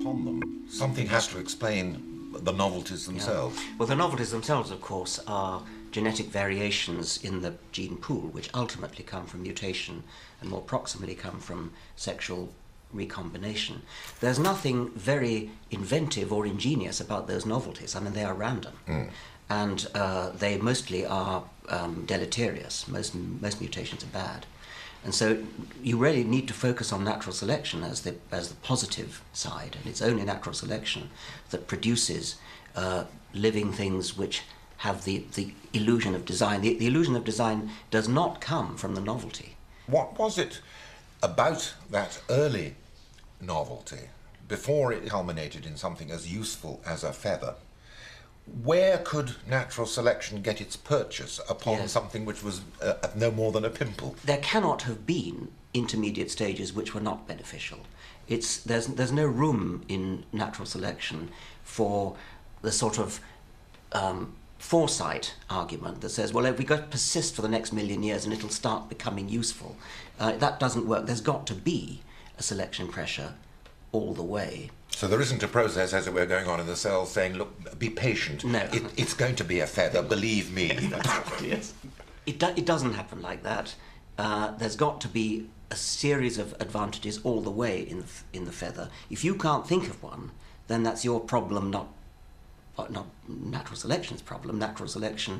upon them. Something has to explain the novelties themselves. Yeah. Well, the novelties themselves, of course, are genetic variations in the gene pool, which ultimately come from mutation and more proximally come from sexual recombination. There's nothing very inventive or ingenious about those novelties. I mean, they are random. And they mostly are deleterious. Most mutations are bad. And so you really need to focus on natural selection as the positive side, and it's only natural selection that produces living things which have the illusion of design. The illusion of design does not come from the novelty. What was it about that early novelty, before it culminated in something as useful as a feather? Where could natural selection get its purchase upon something which was no more than a pimple? There cannot have been intermediate stages which were not beneficial. There's no room in natural selection for the sort of foresight argument that says, well, if we got to persist for the next million years and it'll start becoming useful. That doesn't work. There's got to be a selection pressure all the way. So there isn't a process, as it were, going on in the cell saying, look, be patient. No. It's going to be a feather, believe me. Yes. It doesn't happen like that. There's got to be a series of advantages all the way in the feather. If you can't think of one, then that's your problem, not natural selection's problem. Natural selection,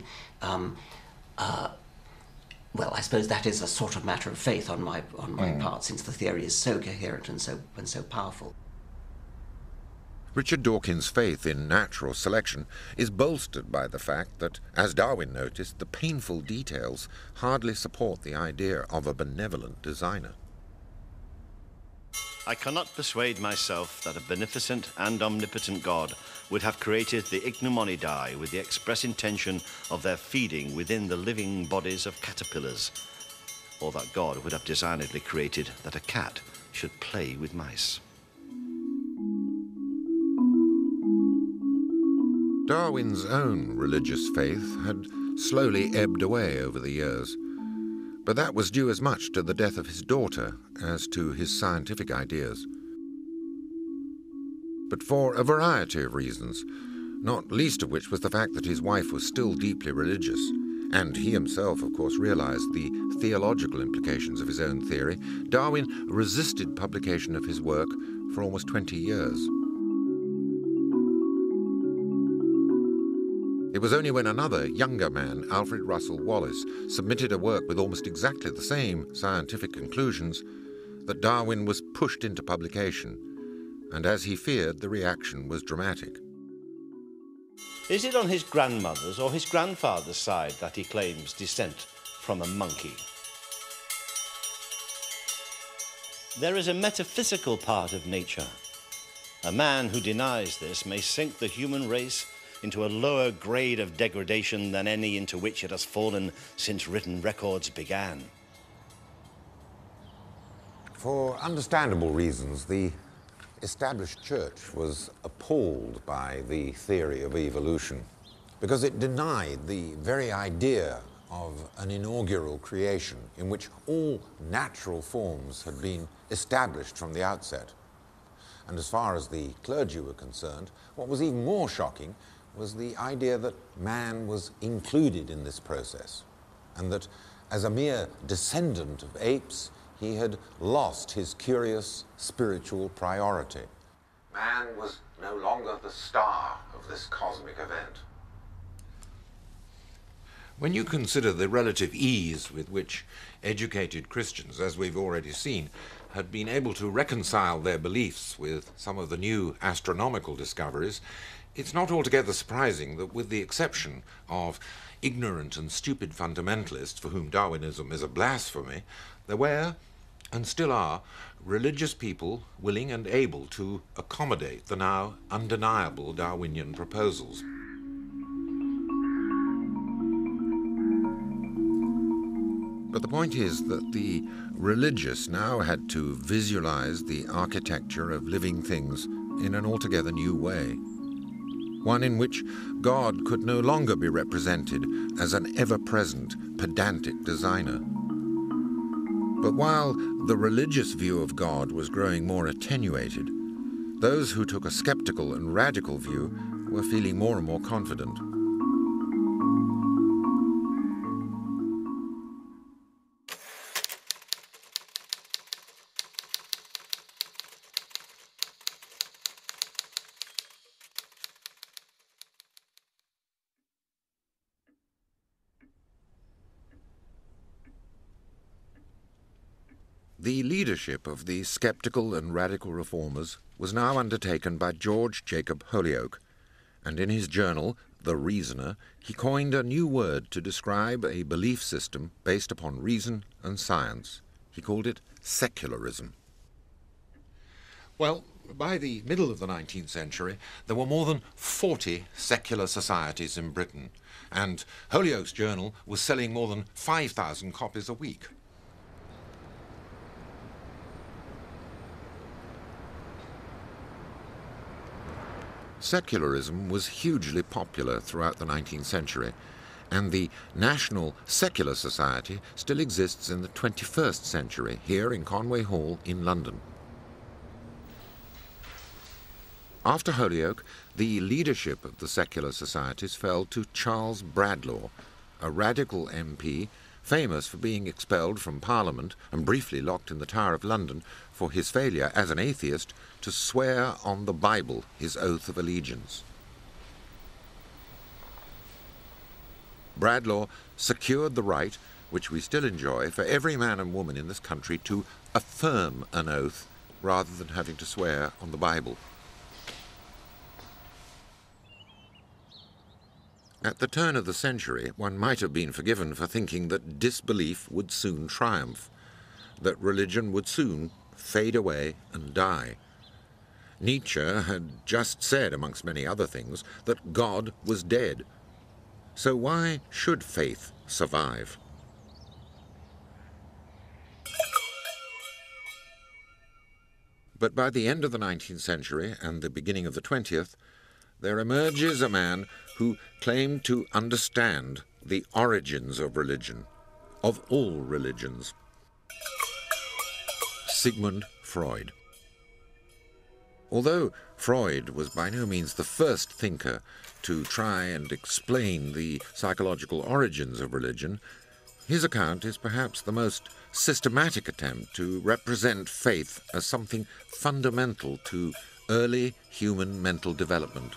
well, I suppose that is a sort of matter of faith on my part, since the theory is so coherent and so powerful. Richard Dawkins' faith in natural selection is bolstered by the fact that, as Darwin noticed, the painful details hardly support the idea of a benevolent designer. I cannot persuade myself that a beneficent and omnipotent God would have created the Ichneumonidae with the express intention of their feeding within the living bodies of caterpillars, or that God would have designedly created that a cat should play with mice. Darwin's own religious faith had slowly ebbed away over the years, but that was due as much to the death of his daughter as to his scientific ideas. But for a variety of reasons, not least of which was the fact that his wife was still deeply religious, and he himself, of course, realized the theological implications of his own theory, Darwin resisted publication of his work for almost 20 years. It was only when another, younger man, Alfred Russel Wallace, submitted a work with almost exactly the same scientific conclusions that Darwin was pushed into publication, and as he feared, the reaction was dramatic. Is it on his grandmother's or his grandfather's side that he claims descent from a monkey? There is a metaphysical part of nature. A man who denies this may sink the human race into a lower grade of degradation than any into which it has fallen since written records began. For understandable reasons, the established church was appalled by the theory of evolution because it denied the very idea of an inaugural creation in which all natural forms had been established from the outset. And as far as the clergy were concerned, what was even more shocking was the idea that man was included in this process, and that as a mere descendant of apes, he had lost his curious spiritual priority. Man was no longer the star of this cosmic event. When you consider the relative ease with which educated Christians, as we've already seen, had been able to reconcile their beliefs with some of the new astronomical discoveries, it's not altogether surprising that, with the exception of ignorant and stupid fundamentalists for whom Darwinism is a blasphemy, there were, and still are, religious people willing and able to accommodate the now undeniable Darwinian proposals. But the point is that the religious now had to visualize the architecture of living things in an altogether new way, one in which God could no longer be represented as an ever-present, pedantic designer. But while the religious view of God was growing more attenuated, those who took a skeptical and radical view were feeling more and more confident. The leadership of the skeptical and radical reformers was now undertaken by George Jacob Holyoake, and in his journal, The Reasoner, he coined a new word to describe a belief system based upon reason and science. He called it secularism. Well, by the middle of the 19th century, there were more than 40 secular societies in Britain, and Holyoake's journal was selling more than 5,000 copies a week. Secularism was hugely popular throughout the 19th century, and the National Secular Society still exists in the 21st century here in Conway Hall in London. After Holyoake, the leadership of the secular societies fell to Charles Bradlaugh, a radical MP famous for being expelled from Parliament and briefly locked in the Tower of London for his failure as an atheist to swear on the Bible his oath of allegiance. Bradlaugh secured the right, which we still enjoy, for every man and woman in this country to affirm an oath rather than having to swear on the Bible. At the turn of the century, one might have been forgiven for thinking that disbelief would soon triumph, that religion would soon fade away and die. Nietzsche had just said, amongst many other things, that God was dead. So why should faith survive? But by the end of the 19th century and the beginning of the 20th, there emerges a man who claimed to understand the origins of religion, of all religions. Sigmund Freud. Although Freud was by no means the first thinker to try and explain the psychological origins of religion, his account is perhaps the most systematic attempt to represent faith as something fundamental to early human mental development.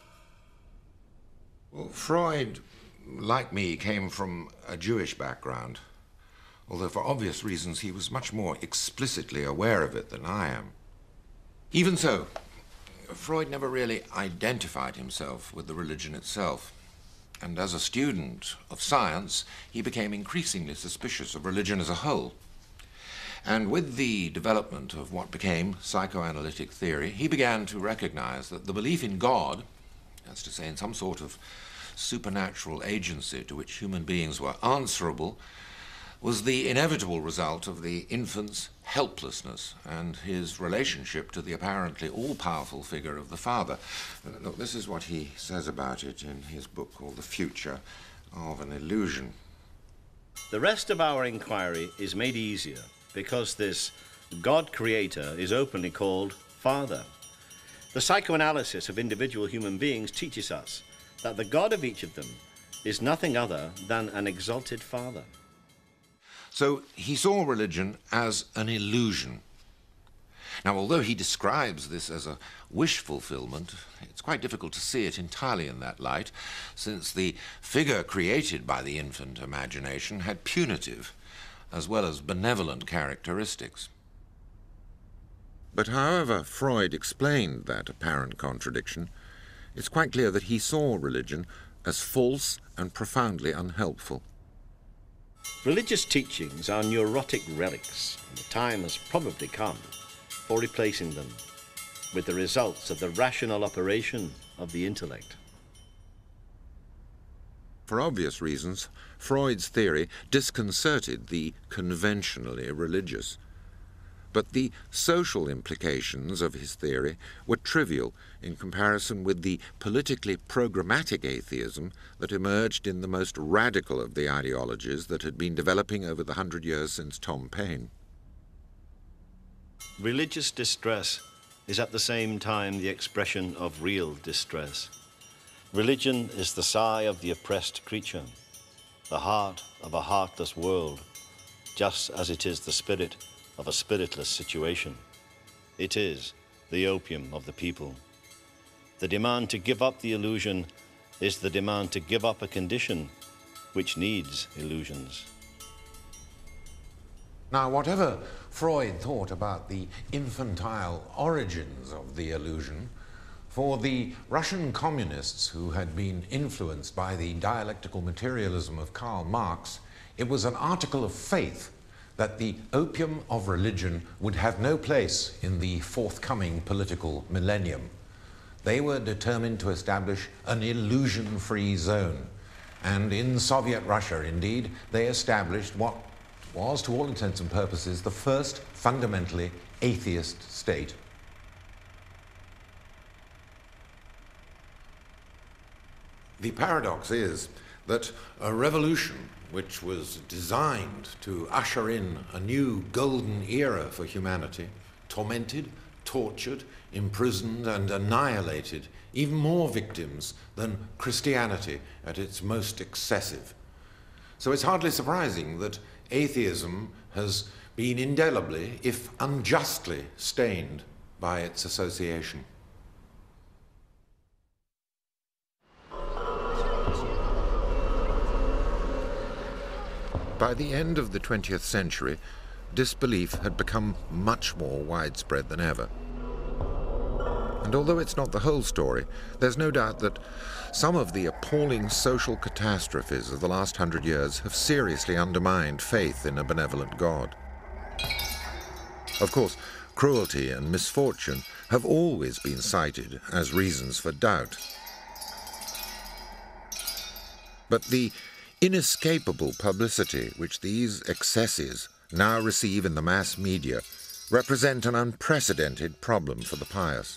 Well, Freud, like me, came from a Jewish background, although for obvious reasons he was much more explicitly aware of it than I am. Even so, Freud never really identified himself with the religion itself, and as a student of science, he became increasingly suspicious of religion as a whole. And with the development of what became psychoanalytic theory, he began to recognize that the belief in God, that's to say in some sort of supernatural agency to which human beings were answerable, was the inevitable result of the infant's helplessness and his relationship to the apparently all-powerful figure of the father. Look, this is what he says about it in his book called The Future of an Illusion. The rest of our inquiry is made easier because this God creator is openly called Father. The psychoanalysis of individual human beings teaches us that the God of each of them is nothing other than an exalted Father. So he saw religion as an illusion. Now, although he describes this as a wish fulfillment, it's quite difficult to see it entirely in that light, since the figure created by the infant imagination had punitive as well as benevolent characteristics. But however Freud explained that apparent contradiction, it's quite clear that he saw religion as false and profoundly unhelpful. Religious teachings are neurotic relics, and the time has probably come for replacing them with the results of the rational operation of the intellect. For obvious reasons, Freud's theory disconcerted the conventionally religious. But the social implications of his theory were trivial in comparison with the politically programmatic atheism that emerged in the most radical of the ideologies that had been developing over the 100 years since Tom Paine. Religious distress is at the same time the expression of real distress. Religion is the sigh of the oppressed creature, the heart of a heartless world, just as it is the spirit of a spiritless situation. It is the opium of the people. The demand to give up the illusion is the demand to give up a condition which needs illusions. Now, whatever Freud thought about the infantile origins of the illusion, for the Russian communists who had been influenced by the dialectical materialism of Karl Marx, it was an article of faith that the opium of religion would have no place in the forthcoming political millennium. They were determined to establish an illusion-free zone. And in Soviet Russia, indeed, they established what was, to all intents and purposes, the first fundamentally atheist state. The paradox is that a revolution which was designed to usher in a new golden era for humanity, tormented, tortured, imprisoned, and annihilated even more victims than Christianity at its most excessive. So it's hardly surprising that atheism has been indelibly, if unjustly, stained by its association. By the end of the 20th century, disbelief had become much more widespread than ever. And although it's not the whole story, there's no doubt that some of the appalling social catastrophes of the last 100 years have seriously undermined faith in a benevolent God. Of course, cruelty and misfortune have always been cited as reasons for doubt. But the inescapable publicity which these excesses now receive in the mass media represent an unprecedented problem for the pious.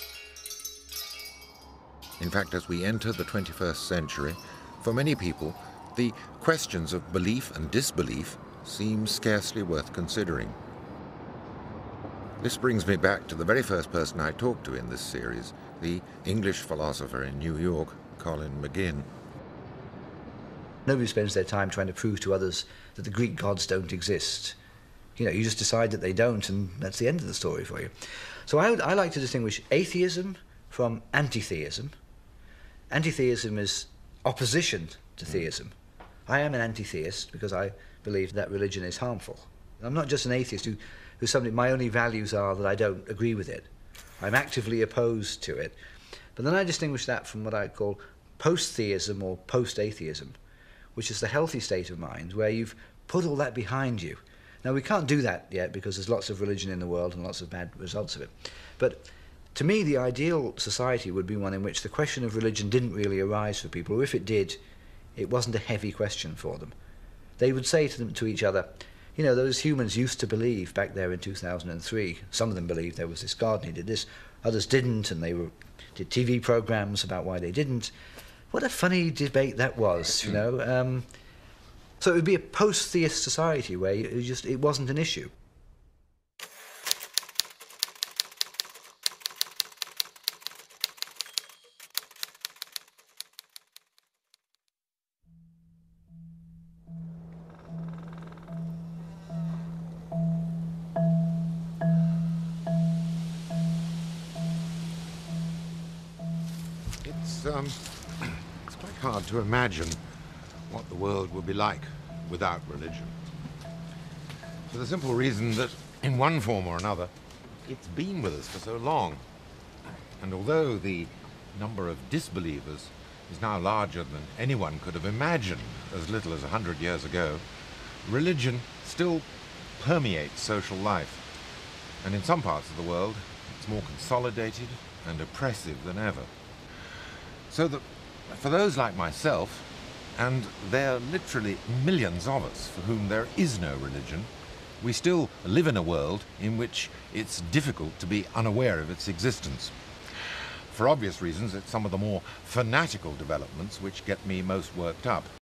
In fact, as we enter the 21st century, for many people, the questions of belief and disbelief seem scarcely worth considering. This brings me back to the very first person I talked to in this series, the English philosopher in New York, Colin McGinn. Nobody spends their time trying to prove to others that the Greek gods don't exist. You know, you just decide that they don't, and that's the end of the story for you. So I like to distinguish atheism from anti-theism. Anti-theism is opposition to theism. I am an anti-theist because I believe that religion is harmful. I'm not just an atheist who suddenly, my only values are that I don't agree with it. I'm actively opposed to it. But then I distinguish that from what I call post-theism or post-atheism, which is the healthy state of mind where you've put all that behind you. Now, we can't do that yet because there's lots of religion in the world and lots of bad results of it. But to me, the ideal society would be one in which the question of religion didn't really arise for people, or if it did, it wasn't a heavy question for them. They would say to each other, you know, those humans used to believe back there in 2003, some of them believed there was this God and he did this, others didn't, and they did TV programs about why they didn't. What a funny debate that was, you know. So it would be a post-theist society where it wasn't an issue. It's quite hard to imagine what the world would be like without religion. For the simple reason that, in one form or another, it's been with us for so long. And although the number of disbelievers is now larger than anyone could have imagined as little as 100 years ago, religion still permeates social life. And in some parts of the world, it's more consolidated and oppressive than ever. So that for those like myself, and there are literally millions of us for whom there is no religion, we still live in a world in which it's difficult to be unaware of its existence. For obvious reasons, it's some of the more fanatical developments which get me most worked up.